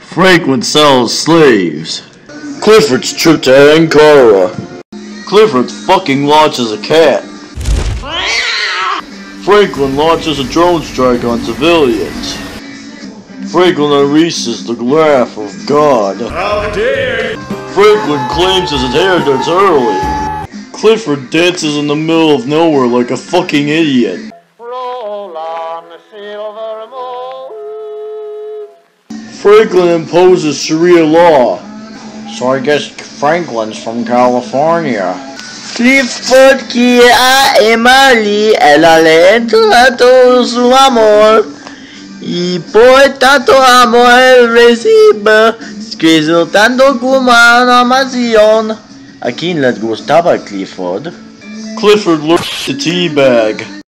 Franklin sells slaves. Clifford's trip to Ankara. Clifford fucking launches a cat. Franklin launches a drone strike on civilians. Franklin unleashes the wrath of God. How dare you! Franklin claims his inheritance early. Clifford dances in the middle of nowhere like a fucking idiot. Roll on the silver moon. Franklin imposes Sharia law. So I guess Franklin's from California. Clifford quiere a Emily, ella le entrega todo su amor, y por tanto amor él recibe, resultando como una mansión. ¿A quién les gustaba Clifford? Clifford looks the tea bag.